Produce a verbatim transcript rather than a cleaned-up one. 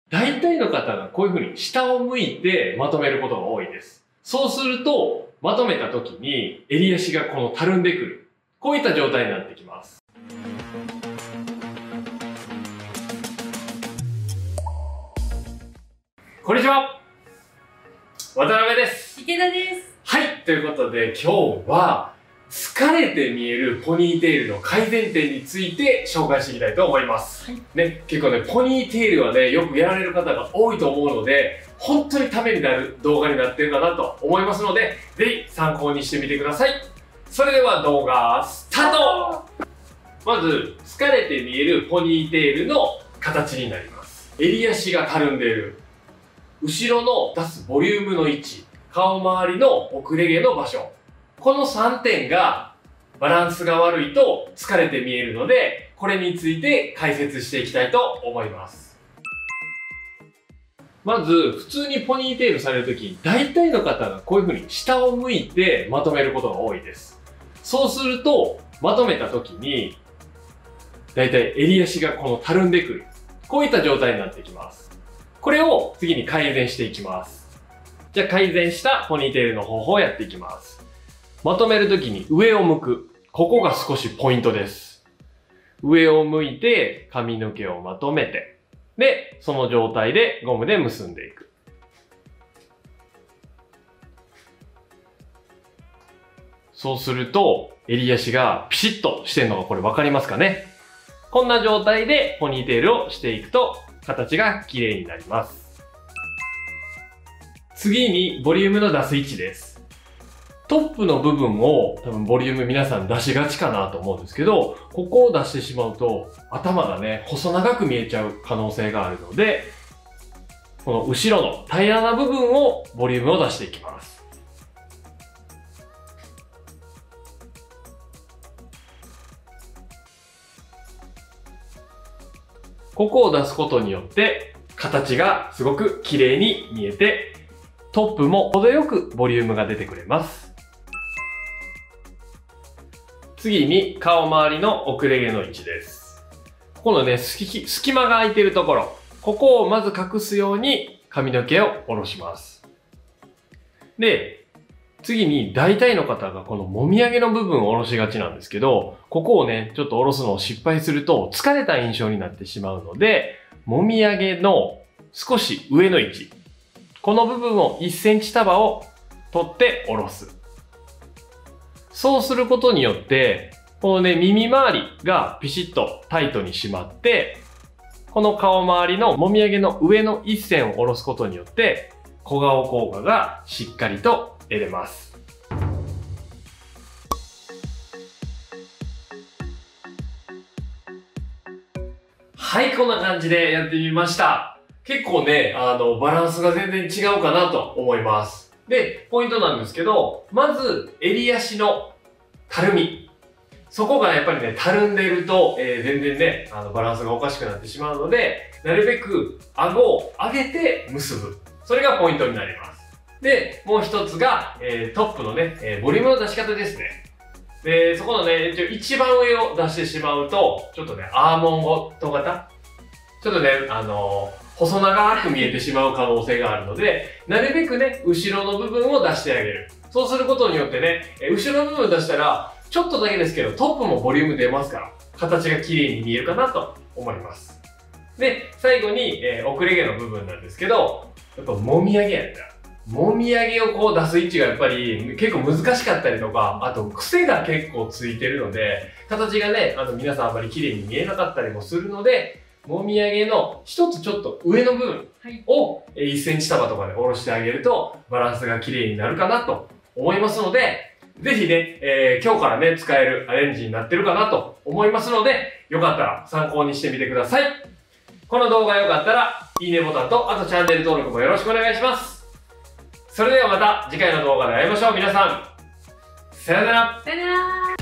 大体の方がこういう風に下を向いてまとめることが多いです。そうすると、まとめた時に襟足がこのたるんでくる。こういった状態になってきます。こんにちは。渡辺です。 池田です。 はい。ということで今日は疲れて見えるポニーテールの改善点について紹介していきたいと思います。はい、ね、結構ね、ポニーテールはね、よくやられる方が多いと思うので、本当にためになる動画になってるかなと思いますので、ぜひ参考にしてみてください。それでは動画スタート。まず、疲れて見えるポニーテールの形になります。襟足がたるんでいる。後ろの出すボリュームの位置。顔周りの遅れ毛の場所。このさんてんがバランスが悪いと疲れて見えるので、これについて解説していきたいと思います。まず、普通にポニーテールされるとき、大体の方がこういう風に下を向いてまとめることが多いです。そうすると、まとめたときに、大体襟足がこのたるんでくる。こういった状態になってきます。これを次に改善していきます。じゃあ改善したポニーテールの方法をやっていきます。まとめるときに上を向く。ここが少しポイントです。上を向いて髪の毛をまとめて、で、その状態でゴムで結んでいく。そうすると、襟足がピシッとしてるのがこれ分かりますかね？こんな状態でポニーテールをしていくと、形が綺麗になります。次に、ボリュームの出す位置です。トップの部分を多分ボリューム皆さん出しがちかなと思うんですけど、ここを出してしまうと頭がね、細長く見えちゃう可能性があるので、この後ろの平らな部分をボリュームを出していきます。ここを出すことによって形がすごく綺麗に見えて、トップも程よくボリュームが出てくれます。次に顔周りの遅れ毛の位置です。ここのね、隙間が空いているところ、ここをまず隠すように髪の毛を下ろします。で、次に大体の方がこのもみあげの部分を下ろしがちなんですけど、ここをね、ちょっと下ろすのを失敗すると疲れた印象になってしまうので、もみあげの少し上の位置、この部分をいっセンチ束を取って下ろす。そうすることによって、このね、耳周りがピシッとタイトに締まって、この顔周りのもみあげの上の一線を下ろすことによって、小顔効果がしっかりと得れます。はい、こんな感じでやってみました。結構ね、あの、バランスが全然違うかなと思います。で、ポイントなんですけど、まず、襟足のたるみ。そこがやっぱりね、たるんでいると、えー、全然ね、あの、バランスがおかしくなってしまうので、なるべく顎を上げて結ぶ。それがポイントになります。で、もう一つが、えー、トップのね、えー、ボリュームの出し方ですね。で、そこのね、一番上を出してしまうと、ちょっとね、アーモンド型ちょっとね、あのー、細長く見えてしまう可能性があるので、なるべくね、後ろの部分を出してあげる。そうすることによってね、後ろの部分出したら、ちょっとだけですけど、トップもボリューム出ますから、形が綺麗に見えるかなと思います。で、最後に、えー、遅れ毛の部分なんですけど、やっぱもみあげやったら、もみあげをこう出す位置がやっぱり結構難しかったりとか、あと癖が結構ついてるので、形がね、あの皆さんあまり綺麗に見えなかったりもするので、もみあげの一つちょっと上の部分をいっセンチ束とかで下ろしてあげるとバランスが綺麗になるかなと思いますので、ぜひね、えー、今日からね、使えるアレンジになってるかなと思いますので、よかったら参考にしてみてください。この動画が良かったら、いいねボタンと、あとチャンネル登録もよろしくお願いします。それではまた次回の動画で会いましょう。皆さん、さよなら。 さよなら。